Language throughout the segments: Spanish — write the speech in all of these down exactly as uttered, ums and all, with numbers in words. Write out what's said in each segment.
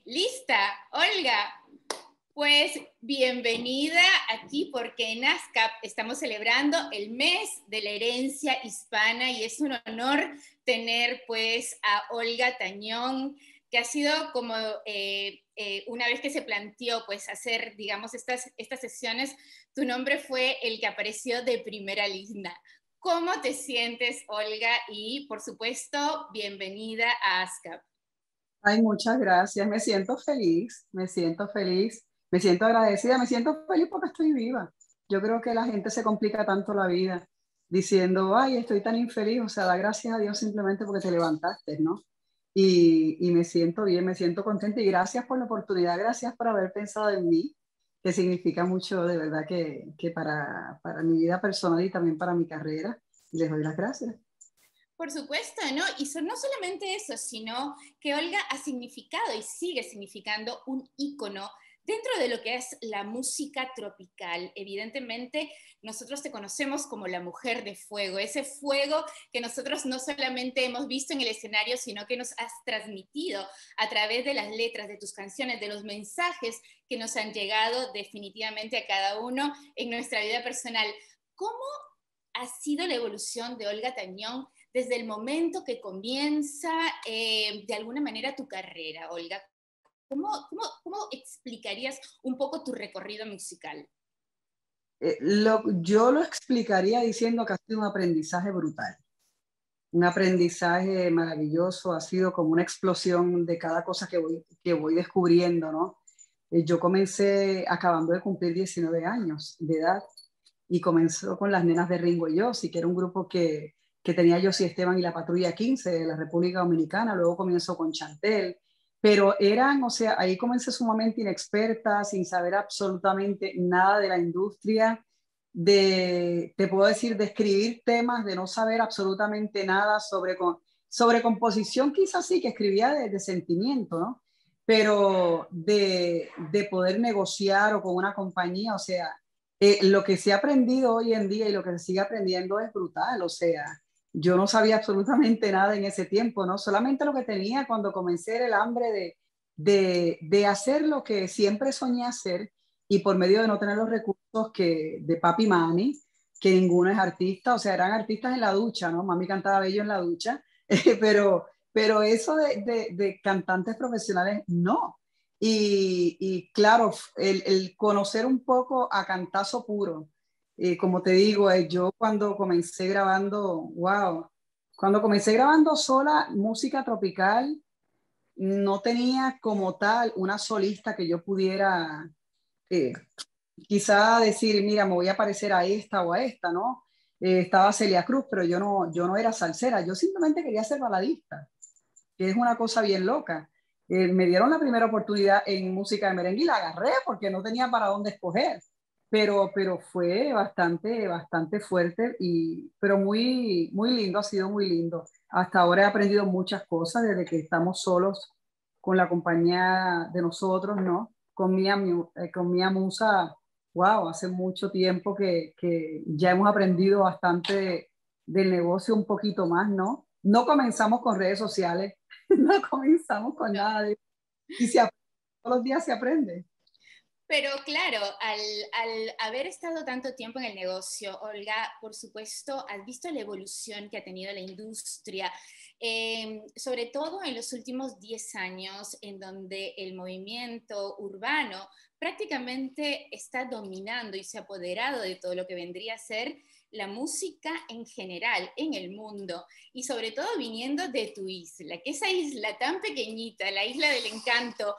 Lista, Olga. Pues bienvenida aquí porque en ASCAP estamos celebrando el mes de la herencia hispana y es un honor tener pues a Olga Tañón, que ha sido como eh, eh, una vez que se planteó pues hacer, digamos, estas, estas sesiones, tu nombre fue el que apareció de primera línea. ¿Cómo te sientes, Olga? Y por supuesto, bienvenida a ASCAP. Ay, muchas gracias. Me siento feliz, me siento feliz, me siento agradecida, me siento feliz porque estoy viva. Yo creo que la gente se complica tanto la vida diciendo, ay, estoy tan infeliz. O sea, da gracias a Dios simplemente porque te levantaste, ¿no? Y, y me siento bien, me siento contenta y gracias por la oportunidad, gracias por haber pensado en mí, que significa mucho de verdad que, que para, para mi vida personal y también para mi carrera. Les doy las gracias. Por supuesto, ¿no? Y so, no solamente eso, sino que Olga ha significado y sigue significando un ícono dentro de lo que es la música tropical. Evidentemente, nosotros te conocemos como la mujer de fuego, ese fuego que nosotros no solamente hemos visto en el escenario, sino que nos has transmitido a través de las letras de tus canciones, de los mensajes que nos han llegado definitivamente a cada uno en nuestra vida personal. ¿Cómo ha sido la evolución de Olga Tañón desde el momento que comienza eh, de alguna manera tu carrera, Olga? ¿Cómo, cómo, ¿Cómo explicarías un poco tu recorrido musical? Eh, lo, yo lo explicaría diciendo que ha sido un aprendizaje brutal, un aprendizaje maravilloso, ha sido como una explosión de cada cosa que voy, que voy descubriendo, ¿no? Eh, yo comencé acabando de cumplir diecinueve años de edad y comenzó con las Nenas de Ringo y Yossi, que era un grupo que, que tenía Yossi Esteban y la Patrulla quince de la República Dominicana, luego comenzó con Chantel, pero eran, o sea, ahí comencé sumamente inexperta, sin saber absolutamente nada de la industria, de, te puedo decir, de escribir temas, de no saber absolutamente nada sobre, sobre composición, quizás sí, que escribía de, de sentimiento, ¿no? Pero de, de poder negociar o con una compañía, o sea, eh, lo que se ha aprendido hoy en día y lo que se sigue aprendiendo es brutal, o sea, yo no sabía absolutamente nada en ese tiempo, ¿no? Solamente lo que tenía cuando comencé era el hambre de, de, de hacer lo que siempre soñé hacer y por medio de no tener los recursos que, de papi y mami, que ninguno es artista, o sea, eran artistas en la ducha, ¿no? Mami cantaba bello en la ducha, pero, pero eso de, de, de cantantes profesionales, no. Y, y claro, el, el, conocer un poco a cantazo puro, eh, como te digo, eh, yo cuando comencé grabando, wow, cuando comencé grabando sola música tropical, no tenía como tal una solista que yo pudiera eh, quizá decir, mira, me voy a parecer a esta o a esta, ¿no? Eh, estaba Celia Cruz, pero yo no, yo no era salsera, yo simplemente quería ser baladista, que es una cosa bien loca. Eh, me dieron la primera oportunidad en música de merengue y la agarré porque no tenía para dónde escoger, pero, pero fue bastante, bastante fuerte, y, pero muy, muy lindo, ha sido muy lindo. Hasta ahora he aprendido muchas cosas desde que estamos solos con la compañía de nosotros, ¿no? Con mi, eh, con mi musa, wow, hace mucho tiempo que, que ya hemos aprendido bastante de, del negocio un poquito más, ¿no? No comenzamos con redes sociales, no comenzamos con No. nada de eso. Y se aprende, todos los días se aprende. Pero claro, al, al, haber estado tanto tiempo en el negocio, Olga, por supuesto, has visto la evolución que ha tenido la industria, eh, sobre todo en los últimos diez años, en donde el movimiento urbano prácticamente está dominando y se ha apoderado de todo lo que vendría a ser la música en general, en el mundo, y sobre todo viniendo de tu isla, que esa isla tan pequeñita, la isla del encanto,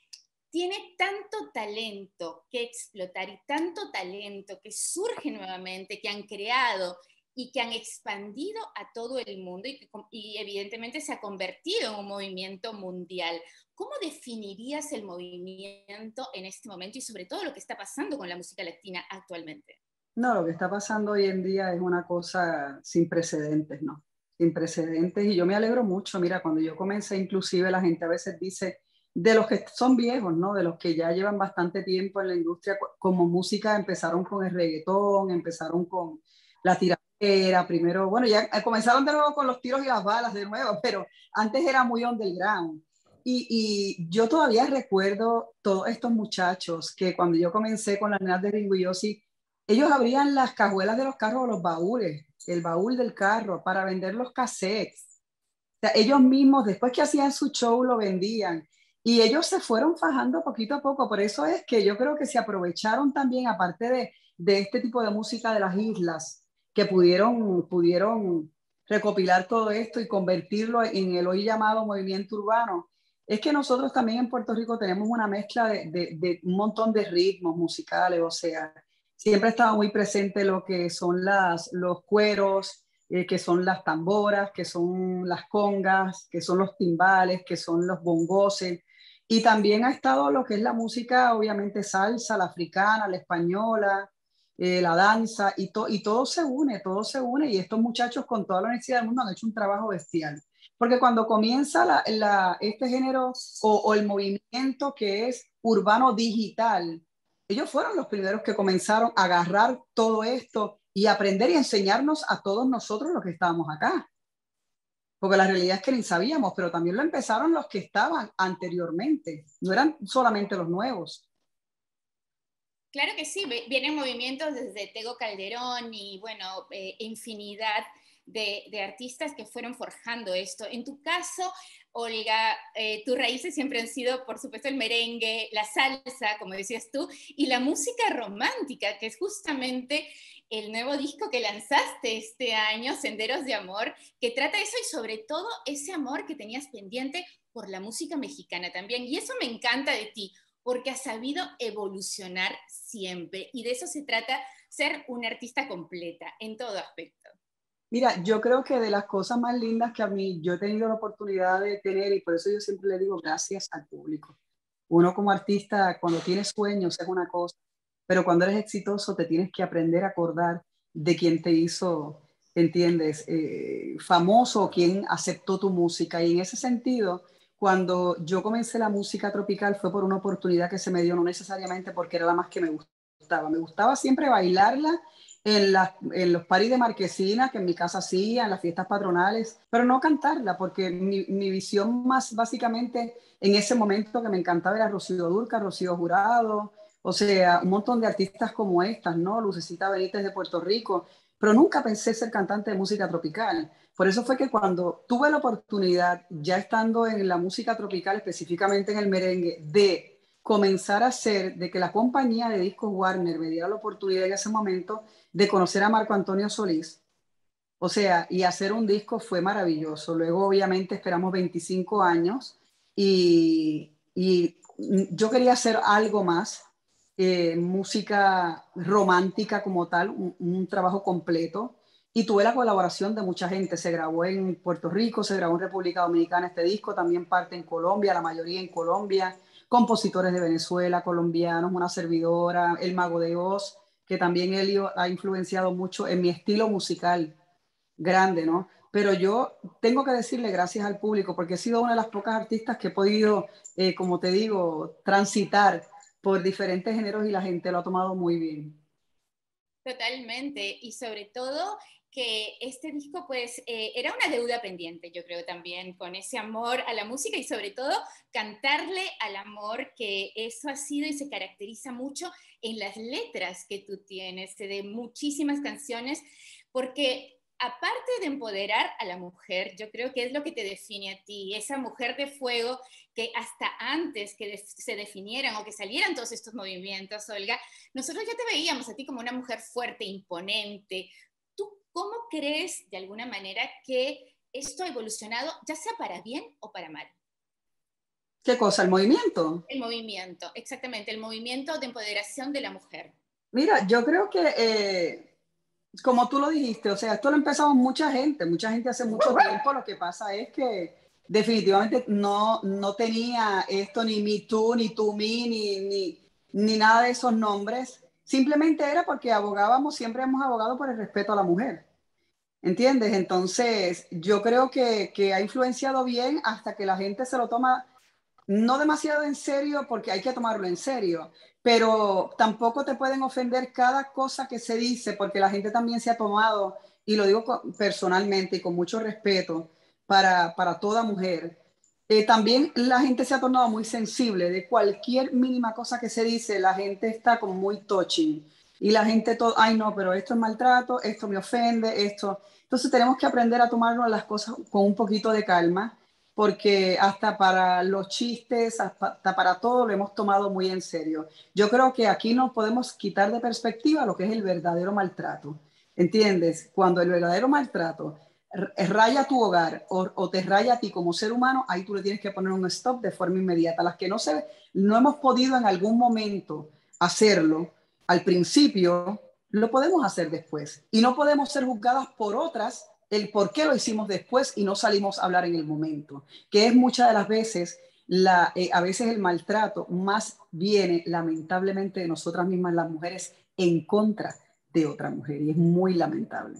tiene tanto talento que explotar y tanto talento que surge nuevamente, que han creado y que han expandido a todo el mundo y, que, y evidentemente se ha convertido en un movimiento mundial. ¿Cómo definirías el movimiento en este momento y sobre todo lo que está pasando con la música latina actualmente? No, lo que está pasando hoy en día es una cosa sin precedentes, ¿no? Sin precedentes, y yo me alegro mucho. Mira, cuando yo comencé, inclusive la gente a veces dice, de los que son viejos, ¿no? De los que ya llevan bastante tiempo en la industria como música, empezaron con el reggaetón, empezaron con la tiradera, primero, bueno, ya comenzaron de nuevo con los tiros y las balas de nuevo, pero antes era muy underground. Y, y yo todavía recuerdo todos estos muchachos que cuando yo comencé con las nenas de Ringo y Yossi, ellos abrían las cajuelas de los carros o los baúles, el baúl del carro para vender los cassettes. O sea, ellos mismos, después que hacían su show, lo vendían. Y ellos se fueron fajando poquito a poco. Por eso es que yo creo que se aprovecharon también, aparte de, de este tipo de música de las islas, que pudieron, pudieron recopilar todo esto y convertirlo en el hoy llamado movimiento urbano. Es que nosotros también en Puerto Rico tenemos una mezcla de, de, de un montón de ritmos musicales, o sea, siempre estaba muy presente lo que son las, los cueros, eh, que son las tamboras, que son las congas, que son los timbales, que son los bongoses. Y también ha estado lo que es la música, obviamente salsa, la africana, la española, eh, la danza, y, to, y todo se une, todo se une. Y estos muchachos con toda la universidad del mundo han hecho un trabajo bestial. Porque cuando comienza la, la, este género o, o el movimiento que es urbano digital, ellos fueron los primeros que comenzaron a agarrar todo esto y aprender y enseñarnos a todos nosotros los que estábamos acá. Porque la realidad es que ni sabíamos, pero también lo empezaron los que estaban anteriormente, no eran solamente los nuevos. Claro que sí, vienen movimientos desde Tego Calderón y bueno, eh, infinidad de, de artistas que fueron forjando esto. En tu caso, Olga, eh, tus raíces siempre han sido, por supuesto, el merengue, la salsa, como decías tú, y la música romántica, que es justamente el nuevo disco que lanzaste este año, Senderos de Amor, que trata eso y sobre todo ese amor que tenías pendiente por la música mexicana también. Y eso me encanta de ti, porque has sabido evolucionar siempre. Y de eso se trata, ser una artista completa en todo aspecto. Mira, yo creo que de las cosas más lindas que a mí yo he tenido la oportunidad de tener, y por eso yo siempre le digo gracias al público. Uno como artista, cuando tiene sueños es una cosa, pero cuando eres exitoso te tienes que aprender a acordar de quién te hizo, ¿entiendes? Eh, famoso, quién aceptó tu música. Y en ese sentido, cuando yo comencé la música tropical fue por una oportunidad que se me dio, no necesariamente porque era la más que me gustaba. Me gustaba siempre bailarla en, la, en los paris de marquesina que en mi casa hacía, en las fiestas patronales, pero no cantarla, porque mi, mi visión más básicamente en ese momento que me encantaba era Rocío Dúrcal, Rocío Jurado, o sea, un montón de artistas como estas, ¿no? Lucecita Benítez de Puerto Rico, pero nunca pensé ser cantante de música tropical. Por eso fue que cuando tuve la oportunidad, ya estando en la música tropical, específicamente en el merengue, de comenzar a hacer, de que la compañía de discos Warner me diera la oportunidad en ese momento de conocer a Marco Antonio Solís, o sea, y hacer un disco fue maravilloso. Luego, obviamente, esperamos veinticinco años y, y yo quería hacer algo más, eh, música romántica como tal, un, un trabajo completo. Y tuve la colaboración de mucha gente. Se grabó en Puerto Rico, se grabó en República Dominicana este disco, también parte en Colombia, la mayoría en Colombia, compositores de Venezuela, colombianos, una servidora, El Mago de Oz, que también Elio ha influenciado mucho en mi estilo musical grande, ¿no? Pero yo tengo que decirle gracias al público porque he sido una de las pocas artistas que he podido, eh, como te digo, transitar por diferentes géneros y la gente lo ha tomado muy bien. Totalmente, y sobre todo que este disco pues eh, era una deuda pendiente, yo creo también, con ese amor a la música y sobre todo cantarle al amor, que eso ha sido y se caracteriza mucho en las letras que tú tienes, de muchísimas canciones, porque aparte de empoderar a la mujer, yo creo que es lo que te define a ti, esa mujer de fuego que hasta antes que de se definieran o que salieran todos estos movimientos, Olga, nosotros ya te veíamos a ti como una mujer fuerte, imponente. ¿Tú cómo crees, de alguna manera, que esto ha evolucionado, ya sea para bien o para mal? ¿Qué cosa? ¿El movimiento? El movimiento, exactamente, el movimiento de empoderación de la mujer. Mira, yo creo que, eh, como tú lo dijiste, o sea, esto lo empezó mucha gente, mucha gente hace mucho tiempo. Lo que pasa es que definitivamente no, no tenía esto ni Me Too, ni To Me, ni, ni, ni nada de esos nombres. Simplemente era porque abogábamos, siempre hemos abogado por el respeto a la mujer. ¿Entiendes? Entonces, yo creo que, que ha influenciado bien hasta que la gente se lo toma no demasiado en serio, porque hay que tomarlo en serio, pero tampoco te pueden ofender cada cosa que se dice, porque la gente también se ha tomado, y lo digo personalmente y con mucho respeto para, para toda mujer, Eh, también la gente se ha tornado muy sensible de cualquier mínima cosa que se dice, la gente está como muy touching y la gente todo, ay no, pero esto es maltrato, esto me ofende, esto. Entonces tenemos que aprender a tomarnos las cosas con un poquito de calma porque hasta para los chistes, hasta para todo lo hemos tomado muy en serio. Yo creo que aquí no podemos quitar de perspectiva lo que es el verdadero maltrato. ¿Entiendes? Cuando el verdadero maltrato raya tu hogar o, o te raya a ti como ser humano, ahí tú le tienes que poner un stop de forma inmediata. Las que no, se, no hemos podido en algún momento hacerlo al principio, lo podemos hacer después. Y no podemos ser juzgadas por otras el por qué lo hicimos después y no salimos a hablar en el momento, que es muchas de las veces, la, eh, a veces el maltrato más viene lamentablemente de nosotras mismas las mujeres en contra de otra mujer y es muy lamentable.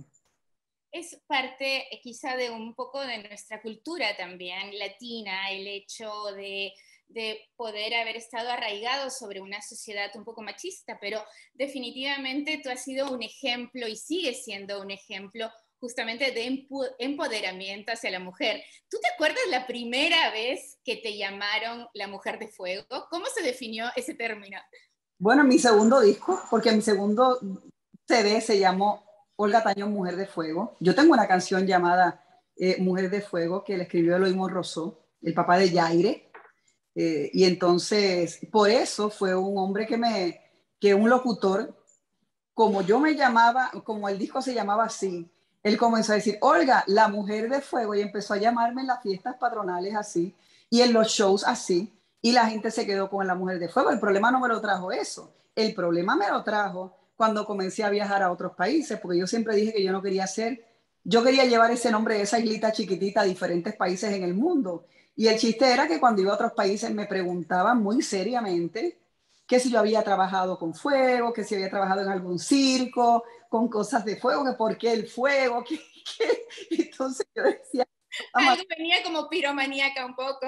Es parte eh, quizá de un poco de nuestra cultura también latina, el hecho de, de poder haber estado arraigado sobre una sociedad un poco machista, pero definitivamente tú has sido un ejemplo y sigues siendo un ejemplo justamente de empoderamiento hacia la mujer. ¿Tú te acuerdas la primera vez que te llamaron la mujer de fuego? ¿Cómo se definió ese término? Bueno, mi segundo disco, porque mi segundo C D se llamó Olga Tañón, Mujer de Fuego. Yo tengo una canción llamada eh, Mujer de Fuego que le escribió Eloy Monroso, el papá de Yaire. Eh, y entonces, por eso fue un hombre que me, que un locutor, como yo me llamaba, como el disco se llamaba así, él comenzó a decir, Olga, la mujer de fuego, y empezó a llamarme en las fiestas patronales así, y en los shows así, y la gente se quedó con la mujer de fuego. El problema no me lo trajo eso, el problema me lo trajo cuando comencé a viajar a otros países, porque yo siempre dije que yo no quería ser, yo quería llevar ese nombre de esa islita chiquitita a diferentes países en el mundo. Y el chiste era que cuando iba a otros países me preguntaban muy seriamente que si yo había trabajado con fuego, que si había trabajado en algún circo, con cosas de fuego, que por qué el fuego, que, que... entonces yo decía, algo venía como piromaníaca un poco.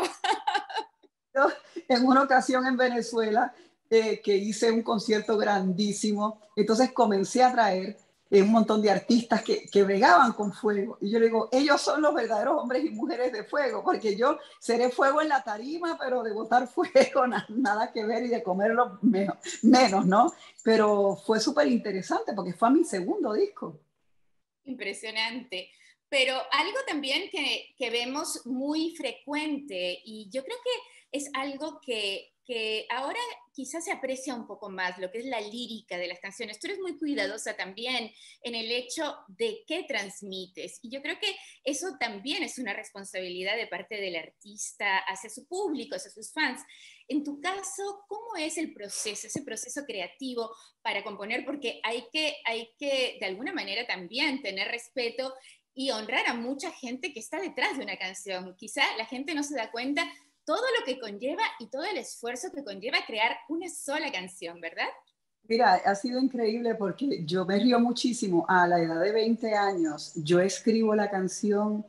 Yo, en una ocasión en Venezuela, eh, que hice un concierto grandísimo, entonces comencé a traer eh, un montón de artistas que, que bregaban con fuego. Y yo le digo, ellos son los verdaderos hombres y mujeres de fuego, porque yo seré fuego en la tarima, pero de botar fuego na, nada que ver y de comerlo menos, menos, ¿no? Pero fue súper interesante porque fue a mi segundo disco. Impresionante. Pero algo también que, que vemos muy frecuente, y yo creo que es algo que, que ahora quizás se aprecia un poco más, lo que es la lírica de las canciones. Tú eres muy cuidadosa también en el hecho de qué transmites. Y yo creo que eso también es una responsabilidad de parte del artista hacia su público, hacia sus fans. En tu caso, ¿cómo es el proceso, ese proceso creativo para componer? Porque hay que, hay que de alguna manera también tener respeto y honrar a mucha gente que está detrás de una canción. Quizá la gente no se da cuenta todo lo que conlleva y todo el esfuerzo que conlleva crear una sola canción, ¿verdad? Mira, ha sido increíble porque yo me río muchísimo. A la edad de veinte años, yo escribo la canción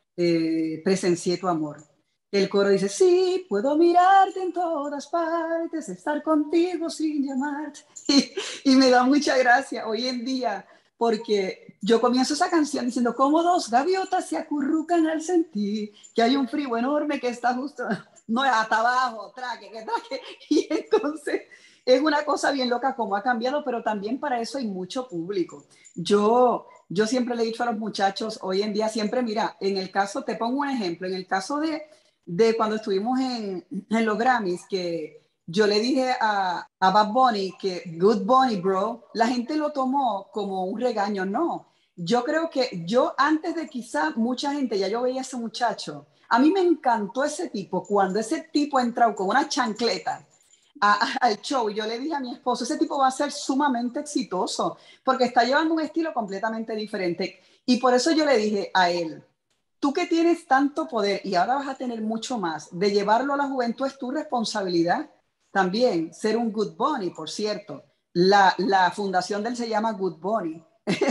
eh, Presencié tu amor. El coro dice, sí, puedo mirarte en todas partes, estar contigo sin llamarte. Y, y me da mucha gracia hoy en día porque yo comienzo esa canción diciendo, como dos gaviotas se acurrucan al sentir que hay un frío enorme que está justo, no, hasta abajo, traque, que traque. Y entonces es una cosa bien loca cómo ha cambiado, pero también para eso hay mucho público. Yo, yo siempre le he dicho a los muchachos, hoy en día siempre, mira, en el caso, te pongo un ejemplo, en el caso de, de cuando estuvimos en, en los Grammys, que yo le dije a, a Bad Bunny que Good Bunny, bro, la gente lo tomó como un regaño, no. Yo creo que yo antes de quizá mucha gente, ya yo veía a ese muchacho, a mí me encantó ese tipo, cuando ese tipo entró con una chancleta a, a, al show, yo le dije a mi esposo, ese tipo va a ser sumamente exitoso, porque está llevando un estilo completamente diferente. Y por eso yo le dije a él, tú que tienes tanto poder y ahora vas a tener mucho más, de llevarlo a la juventud es tu responsabilidad también, ser un Good Bunny, por cierto. La, la fundación de él se llama Good Bunny.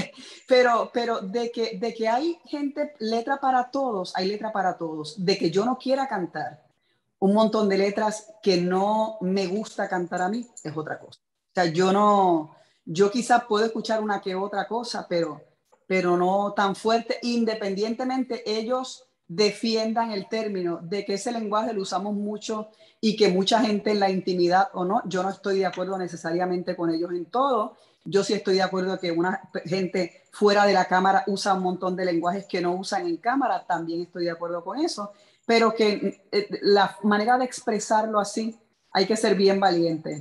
pero pero de, que, de que hay gente, letra para todos, hay letra para todos. De que yo no quiera cantar un montón de letras que no me gusta cantar a mí, es otra cosa. O sea, yo no, yo quizás puedo escuchar una que otra cosa, pero, pero no tan fuerte, independientemente ellos defiendan el término de que ese lenguaje lo usamos mucho y que mucha gente en la intimidad o no, yo no estoy de acuerdo necesariamente con ellos en todo. Yo sí estoy de acuerdo que una gente fuera de la cámara usa un montón de lenguajes que no usan en cámara, también estoy de acuerdo con eso, pero que eh, la manera de expresarlo así hay que ser bien valiente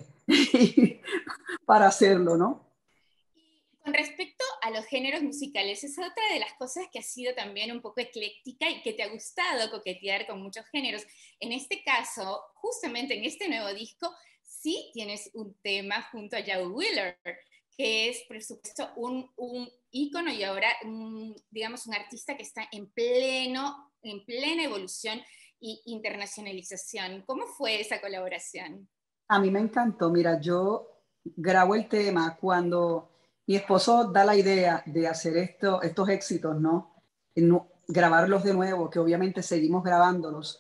para hacerlo, ¿no? Con respecto a los géneros musicales, es otra de las cosas que ha sido también un poco ecléctica y que te ha gustado coquetear con muchos géneros. En este caso, justamente en este nuevo disco, sí tienes un tema junto a Joe Wheeler, que es, por supuesto, un, un ícono y ahora, un, digamos, un artista que está en, pleno, en plena evolución e internacionalización. ¿Cómo fue esa colaboración? A mí me encantó. Mira, yo grabo el tema cuando mi esposo da la idea de hacer esto, estos éxitos, ¿no? no grabarlos de nuevo, que obviamente seguimos grabándolos.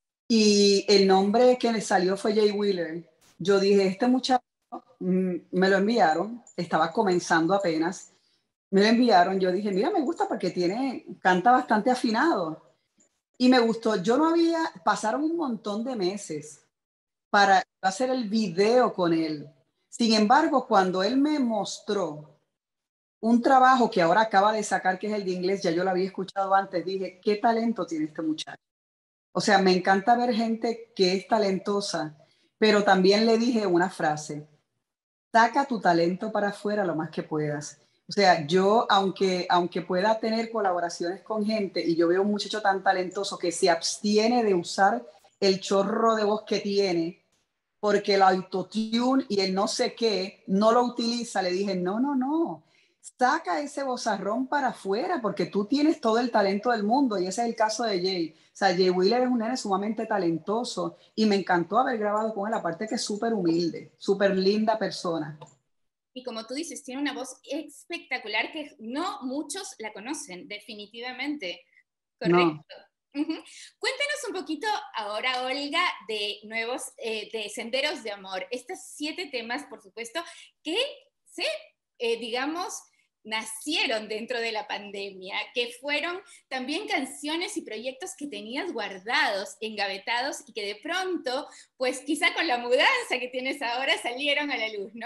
Y el nombre que le salió fue Jay Wheeler. Yo dije, este muchacho, mm, me lo enviaron, estaba comenzando apenas, me lo enviaron, yo dije, mira, me gusta porque tiene, canta bastante afinado. Y me gustó, yo no había, pasaron un montón de meses para hacer el video con él. Sin embargo, cuando él me mostró un trabajo que ahora acaba de sacar, que es el de inglés, ya yo lo había escuchado antes, dije, qué talento tiene este muchacho. O sea, me encanta ver gente que es talentosa, pero también le dije una frase, saca tu talento para afuera lo más que puedas. O sea, yo, aunque, aunque pueda tener colaboraciones con gente y yo veo un muchacho tan talentoso que se abstiene de usar el chorro de voz que tiene, porque el autotune y el no sé qué no lo utiliza, le dije, no, no, no, saca ese vozarrón para afuera porque tú tienes todo el talento del mundo y ese es el caso de Jay. O sea, Jay Wheeler es un nene sumamente talentoso y me encantó haber grabado con él, aparte que es súper humilde, súper linda persona. Y como tú dices, tiene una voz espectacular que no muchos la conocen, definitivamente. Correcto. No. Uh-huh. Cuéntanos un poquito ahora, Olga, de nuevos, eh, de Senderos de Amor. Estos siete temas, por supuesto, que se, eh, digamos, nacieron dentro de la pandemia, que fueron también canciones y proyectos que tenías guardados, engavetados y que de pronto, pues quizá con la mudanza que tienes ahora, salieron a la luz, ¿no?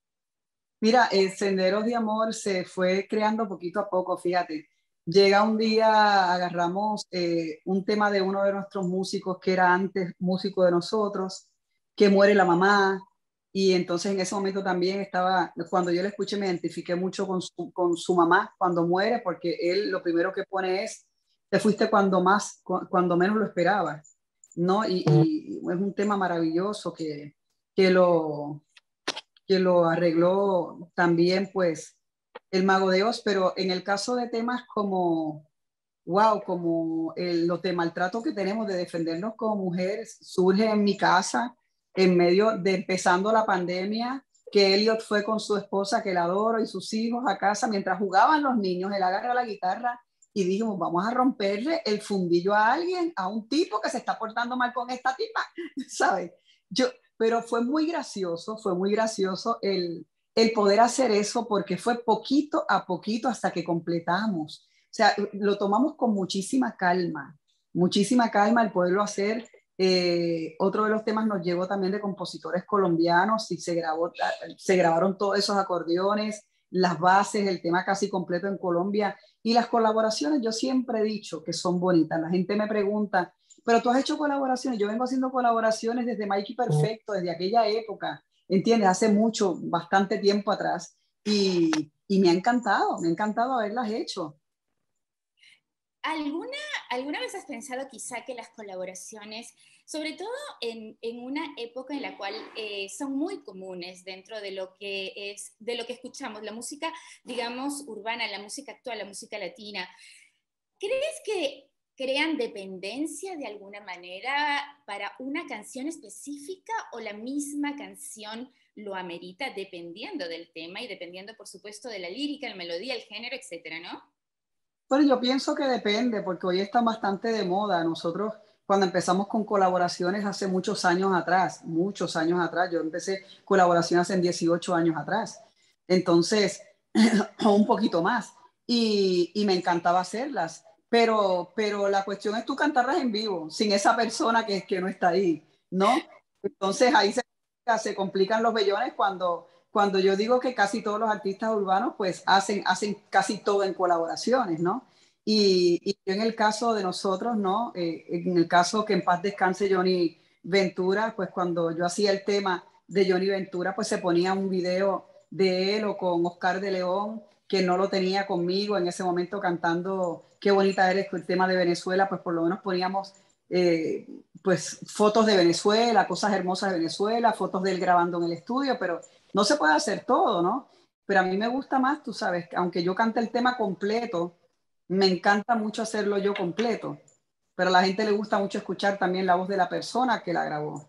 Mira, el Senderos de Amor se fue creando poquito a poco, fíjate. Llega un día, agarramos eh, un tema de uno de nuestros músicos que era antes músico de nosotros, que muere la mamá, y entonces en ese momento también estaba, cuando yo le escuché me identifiqué mucho con su, con su mamá cuando muere, porque él lo primero que pone es, te fuiste cuando más, cu- cuando menos lo esperabas, ¿no? Y, y es un tema maravilloso que, que lo que lo arregló también pues el Mago de Oz, pero en el caso de temas como, wow, como el, los de maltrato que tenemos de defendernos como mujeres, surge en mi casa en medio de empezando la pandemia, que Elliot fue con su esposa, que la adoro, y sus hijos a casa, mientras jugaban los niños, él agarra la guitarra y dijimos, vamos a romperle el fundillo a alguien, a un tipo que se está portando mal con esta tipa, ¿sabes? Yo, pero fue muy gracioso, fue muy gracioso el, el poder hacer eso porque fue poquito a poquito hasta que completamos. O sea, lo tomamos con muchísima calma, muchísima calma el poderlo hacer. Eh, otro de los temas nos llegó también de compositores colombianos y se, grabó, se grabaron todos esos acordeones, las bases, el tema casi completo en Colombia. Y las colaboraciones, yo siempre he dicho que son bonitas. La gente me pregunta, pero tú has hecho colaboraciones. Yo vengo haciendo colaboraciones desde Mikey Perfecto, desde aquella época, ¿entiendes? Hace mucho, bastante tiempo atrás. Y, y me ha encantado, me ha encantado haberlas hecho. ¿Alguna, ¿Alguna vez has pensado quizá que las colaboraciones, sobre todo en, en una época en la cual eh, son muy comunes dentro de lo que es, de lo que escuchamos, la música, digamos, urbana, la música actual, la música latina, ¿crees que crean dependencia de alguna manera para una canción específica o la misma canción lo amerita dependiendo del tema y dependiendo, por supuesto, de la lírica, la melodía, el género, etcétera, ¿no? Pero yo pienso que depende, porque hoy está bastante de moda. Nosotros, cuando empezamos con colaboraciones hace muchos años atrás, muchos años atrás, yo empecé colaboraciones en dieciocho años atrás, entonces, un poquito más, y, y me encantaba hacerlas, pero, pero la cuestión es tú cantarlas en vivo, sin esa persona que, que no está ahí, ¿no? Entonces ahí se, se complican los vellones cuando, cuando yo digo que casi todos los artistas urbanos pues hacen, hacen casi todo en colaboraciones, ¿no? Y, y en el caso de nosotros, ¿no? Eh, en el caso que en paz descanse Johnny Ventura, pues cuando yo hacía el tema de Johnny Ventura, pues se ponía un video de él o con Oscar de León, que no lo tenía conmigo en ese momento cantando Qué bonita eres, el tema de Venezuela, pues por lo menos poníamos eh, pues fotos de Venezuela, cosas hermosas de Venezuela, fotos de él grabando en el estudio, pero no se puede hacer todo, ¿no? Pero a mí me gusta más, tú sabes, aunque yo cante el tema completo, me encanta mucho hacerlo yo completo, pero a la gente le gusta mucho escuchar también la voz de la persona que la grabó.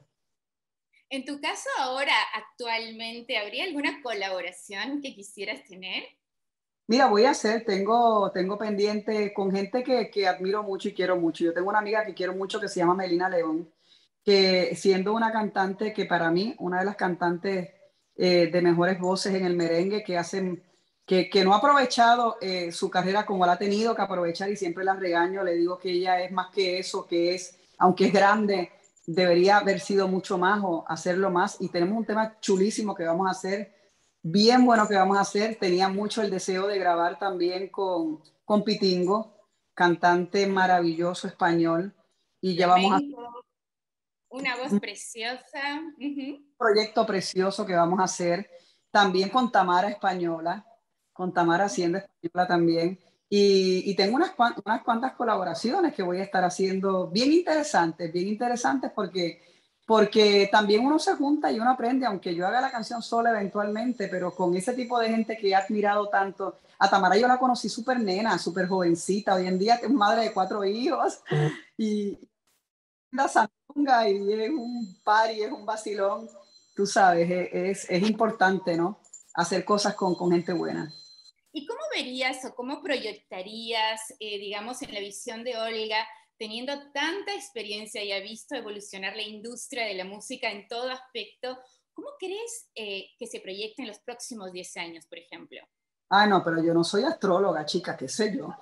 En tu caso ahora, actualmente, ¿habría alguna colaboración que quisieras tener? Mira, voy a hacer, tengo, tengo pendiente con gente que, que admiro mucho y quiero mucho. Yo tengo una amiga que quiero mucho que se llama Melina León, que siendo una cantante que para mí, una de las cantantes eh, de mejores voces en el merengue, que hacen, que, que no ha aprovechado eh, su carrera como la ha tenido que aprovechar y siempre la regaño, le digo que ella es más que eso, que es, aunque es grande, debería haber sido mucho más o hacerlo más. Y tenemos un tema chulísimo que vamos a hacer bien bueno que vamos a hacer. Tenía mucho el deseo de grabar también con, con Pitingo, cantante maravilloso español, y ya vamos a hacer Flamenco, una voz un preciosa. Uh-huh. proyecto precioso que vamos a hacer también con Tamara Española, con Tamara Hacienda Española también. Y, y tengo unas, unas cuantas colaboraciones que voy a estar haciendo bien interesantes, bien interesantes porque, porque también uno se junta y uno aprende, aunque yo haga la canción sola eventualmente, pero con ese tipo de gente que he admirado tanto. A Tamara yo la conocí súper nena, súper jovencita, hoy en día es madre de cuatro hijos y la sandunga y es un party, es un vacilón, tú sabes, es, es importante, ¿no? Hacer cosas con, con gente buena. ¿Y cómo verías o cómo proyectarías, eh, digamos, en la visión de Olga, teniendo tanta experiencia y ha visto evolucionar la industria de la música en todo aspecto, cómo crees eh, que se proyecte en los próximos diez años, por ejemplo? Ah, no, pero yo no soy astróloga, chica, qué sé yo.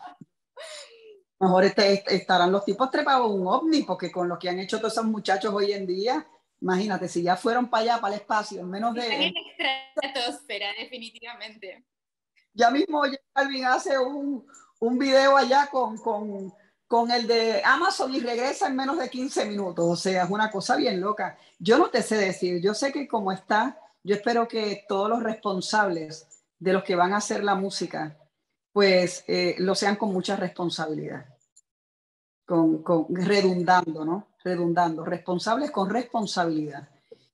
Mejor este, estarán los tipos trepados en un ovni, porque con lo que han hecho todos esos muchachos hoy en día, imagínate, si ya fueron para allá, para el espacio, en menos Están de... en la estratosfera, definitivamente. Ya mismo Calvin hace un, un video allá con, con, con el de Amazon y regresa en menos de quince minutos. O sea, es una cosa bien loca. Yo no te sé decir, yo sé que como está, yo espero que todos los responsables de los que van a hacer la música, pues eh, lo sean con mucha responsabilidad, con, con, redundando, ¿no? Redundando, responsables con responsabilidad.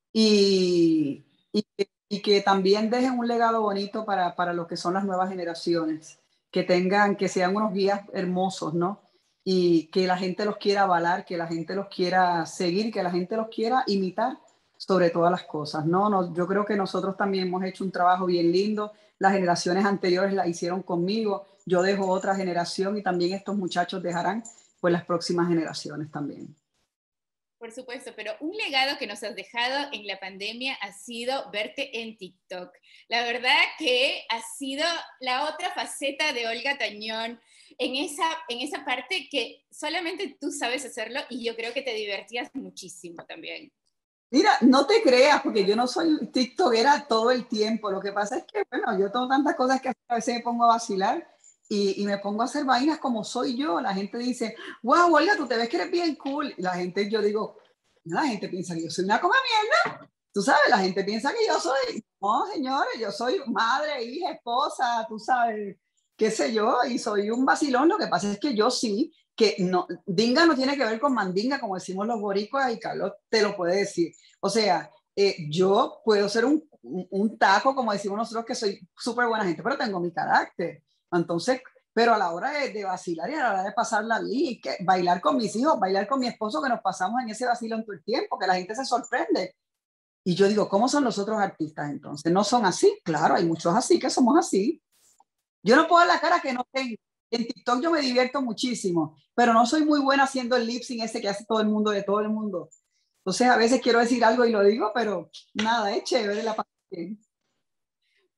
Y, y, y que también dejen un legado bonito para, para lo que son las nuevas generaciones, que tengan, que sean unos guías hermosos, ¿no? Y que la gente los quiera avalar, que la gente los quiera seguir, que la gente los quiera imitar sobre todas las cosas, ¿no? No, yo creo que nosotros también hemos hecho un trabajo bien lindo, las generaciones anteriores la hicieron conmigo, yo dejo otra generación y también estos muchachos dejarán pues las próximas generaciones también. Por supuesto, pero un legado que nos has dejado en la pandemia ha sido verte en TikTok. La verdad que ha sido la otra faceta de Olga Tañón en esa, en esa parte que solamente tú sabes hacerlo y yo creo que te divertías muchísimo también. Mira, no te creas, porque yo no soy tiktokera todo el tiempo. Lo que pasa es que, bueno, yo tengo tantas cosas que a veces me pongo a vacilar y, y me pongo a hacer vainas como soy yo. La gente dice, wow, Olga, tú te ves que eres bien cool. Y la gente, yo digo, la gente piensa que yo soy una come mierda. Tú sabes, la gente piensa que yo soy, no, señores, yo soy madre, hija, esposa, tú sabes, qué sé yo, y soy un vacilón. Lo que pasa es que yo sí, que no, dinga no tiene que ver con mandinga, como decimos los boricuas, y Carlos te lo puede decir. O sea, eh, yo puedo ser un, un, un taco, como decimos nosotros, que soy súper buena gente, pero tengo mi carácter. Entonces, pero a la hora de, de vacilar y a la hora de pasarla bien, que bailar con mis hijos, bailar con mi esposo, que nos pasamos en ese vacilón todo el tiempo, que la gente se sorprende. Y yo digo, ¿cómo son los otros artistas entonces? ¿No son así? Claro, hay muchos así que somos así. Yo no puedo dar la cara que no tengo. En TikTok yo me divierto muchísimo, pero no soy muy buena haciendo el lip sync ese que hace todo el mundo de todo el mundo. Entonces a veces quiero decir algo y lo digo, pero nada, es chévere la parte.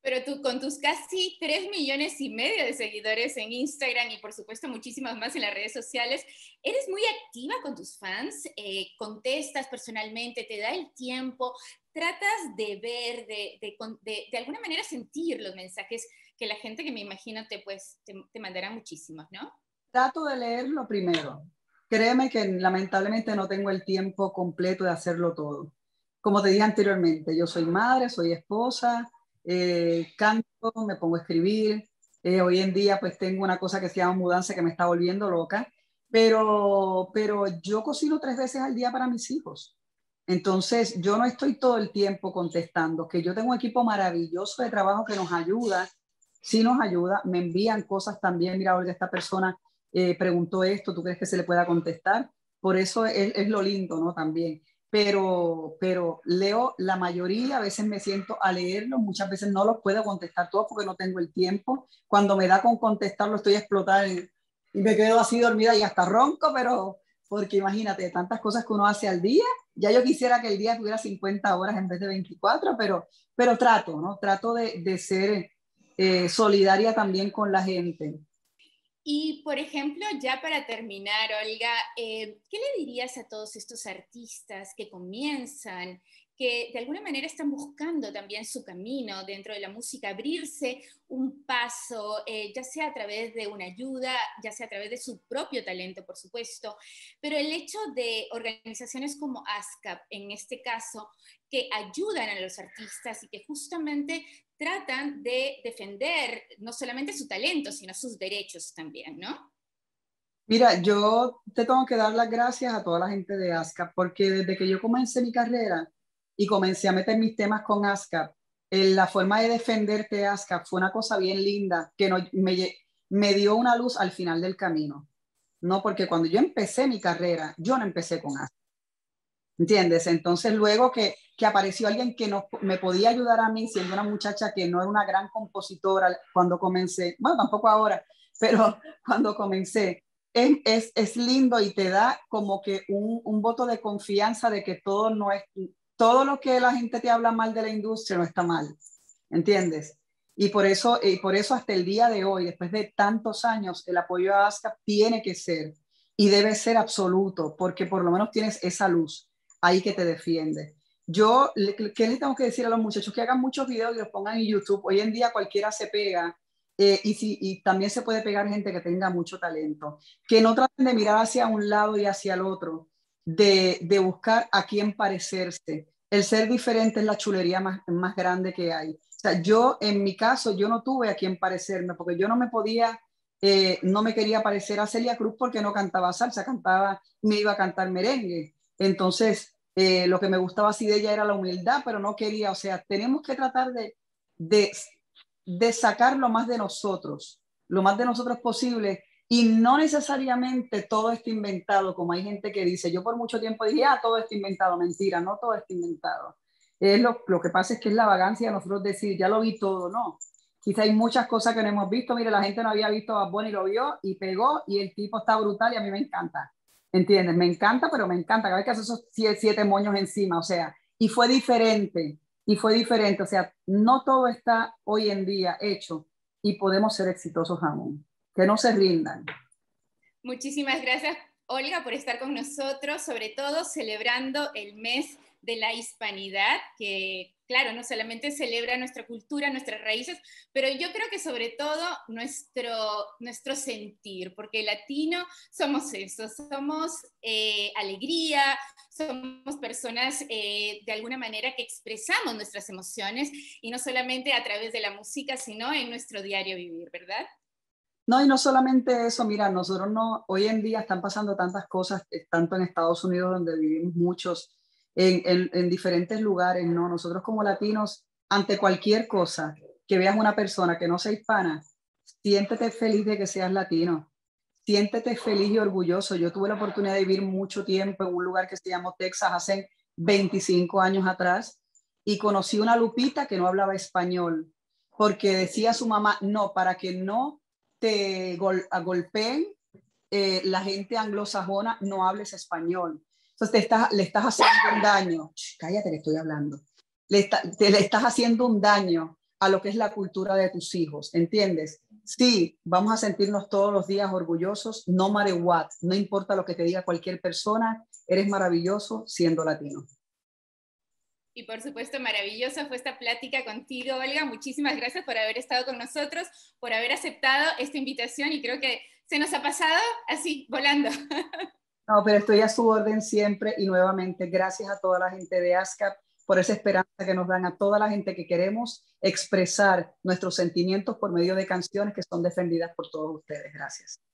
Pero tú con tus casi tres millones y medio de seguidores en Instagram y por supuesto muchísimas más en las redes sociales, eres muy activa con tus fans, eh, contestas personalmente, te da el tiempo, tratas de ver, de, de, de, de alguna manera sentir los mensajes que la gente que me imagino te, pues, te, te mandará muchísimos, ¿no? Trato de leerlo primero. Créeme que lamentablemente no tengo el tiempo completo de hacerlo todo. Como te dije anteriormente, yo soy madre, soy esposa, eh, canto, me pongo a escribir. Eh, hoy en día pues tengo una cosa que se llama mudanza que me está volviendo loca, pero, pero yo cocino tres veces al día para mis hijos. Entonces yo no estoy todo el tiempo contestando, que yo tengo un equipo maravilloso de trabajo que nos ayuda, sí nos ayuda, me envían cosas también, mira, Olga, esta persona eh, preguntó esto, ¿tú crees que se le pueda contestar? Por eso es, es lo lindo, ¿no? También. Pero, pero leo la mayoría, a veces me siento a leerlos, muchas veces no los puedo contestar todos porque no tengo el tiempo. Cuando me da con contestarlo estoy explotada y, y me quedo así dormida y hasta ronco, pero porque imagínate, tantas cosas que uno hace al día, ya yo quisiera que el día tuviera cincuenta horas en vez de veinticuatro, pero, pero trato, ¿no? Trato de, de ser eh, solidaria también con la gente. Y, por ejemplo, ya para terminar, Olga, eh, ¿qué le dirías a todos estos artistas que comienzan, que de alguna manera están buscando también su camino dentro de la música, abrirse un paso, eh, ya sea a través de una ayuda, ya sea a través de su propio talento, por supuesto, pero el hecho de organizaciones como ASCAP, en este caso, que ayudan a los artistas y que justamente tratan de defender no solamente su talento, sino sus derechos también, ¿no? Mira, yo te tengo que dar las gracias a toda la gente de ASCAP, porque desde que yo comencé mi carrera y comencé a meter mis temas con ASCAP, eh, la forma de defenderte ASCAP fue una cosa bien linda, que no, me, me dio una luz al final del camino, ¿no? Porque cuando yo empecé mi carrera, yo no empecé con ASCAP, ¿entiendes? Entonces luego que, que apareció alguien que no, me podía ayudar a mí, siendo una muchacha que no era una gran compositora cuando comencé, bueno, tampoco ahora, pero cuando comencé, es, es, es lindo y te da como que un, un voto de confianza de que todo no es, todo lo que la gente te habla mal de la industria no está mal, ¿entiendes? Y por eso, y por eso hasta el día de hoy, después de tantos años, el apoyo a ASCAP tiene que ser y debe ser absoluto, porque por lo menos tienes esa luz ahí que te defiende. Yo, ¿qué les tengo que decir a los muchachos? Que hagan muchos videos y los pongan en YouTube. Hoy en día cualquiera se pega eh, y, si, y también se puede pegar gente que tenga mucho talento. Que no traten de mirar hacia un lado y hacia el otro, de, de buscar a quién parecerse. El ser diferente es la chulería más, más grande que hay. O sea, yo, en mi caso, yo no tuve a quién parecerme porque yo no me podía, eh, no me quería parecer a Celia Cruz porque no cantaba salsa, cantaba, me iba a cantar merengue. Entonces, eh, lo que me gustaba así de ella era la humildad, pero no quería, o sea, tenemos que tratar de, de, de sacar lo más de nosotros, lo más de nosotros posible, y no necesariamente todo está inventado, como hay gente que dice, yo por mucho tiempo dije, ah, todo está inventado, mentira, no todo está inventado. Es lo, lo que pasa es que es la vagancia de nosotros decir, ya lo vi todo, no. Quizá hay muchas cosas que no hemos visto, mire, la gente no había visto a Bad Bunny, lo vio y pegó, y el tipo está brutal y a mí me encanta. ¿Entiendes? Me encanta, pero me encanta. Cada vez que hace esos siete, siete moños encima, o sea, y fue diferente, y fue diferente. O sea, no todo está hoy en día hecho y podemos ser exitosos aún. Que no se rindan. Muchísimas gracias, Olga, por estar con nosotros, sobre todo celebrando el mes de la hispanidad, que claro, no solamente celebra nuestra cultura, nuestras raíces, pero yo creo que sobre todo nuestro, nuestro sentir, porque latino somos eso, somos eh, alegría, somos personas eh, de alguna manera que expresamos nuestras emociones y no solamente a través de la música, sino en nuestro diario vivir, ¿verdad? No, y no solamente eso, mira, nosotros no, hoy en día están pasando tantas cosas, eh, tanto en Estados Unidos, donde vivimos muchos, en, en, en diferentes lugares, ¿no? Nosotros como latinos, ante cualquier cosa, que veas una persona que no sea hispana, siéntete feliz de que seas latino, siéntete feliz y orgulloso. Yo tuve la oportunidad de vivir mucho tiempo en un lugar que se llamó Texas hace veinticinco años atrás y conocí una Lupita que no hablaba español, porque decía a su mamá, no, para que no te gol golpeen, eh, la gente anglosajona, no hables español. Entonces te estás, le estás haciendo un daño. Shh, cállate, le estoy hablando. Le, está, te, le estás haciendo un daño a lo que es la cultura de tus hijos, ¿entiendes? Sí, vamos a sentirnos todos los días orgullosos, no matter what, no importa lo que te diga cualquier persona, eres maravilloso siendo latino. Y por supuesto, maravillosa fue esta plática contigo, Olga. Muchísimas gracias por haber estado con nosotros, por haber aceptado esta invitación y creo que se nos ha pasado así, volando. No, pero estoy a su orden siempre y nuevamente gracias a toda la gente de ASCAP por esa esperanza que nos dan a toda la gente que queremos expresar nuestros sentimientos por medio de canciones que son defendidas por todos ustedes. Gracias.